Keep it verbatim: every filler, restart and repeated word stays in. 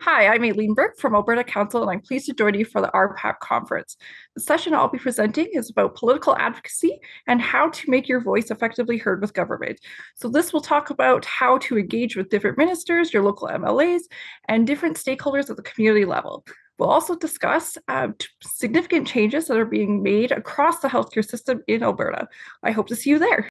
Hi, I'm Aileen Burke from Alberta Council, and I'm pleased to join you for the R P A C conference. The session I'll be presenting is about political advocacy and how to make your voice effectively heard with government. So this will talk about how to engage with different ministers, your local M L As, and different stakeholders at the community level. We'll also discuss uh, significant changes that are being made across the healthcare system in Alberta. I hope to see you there.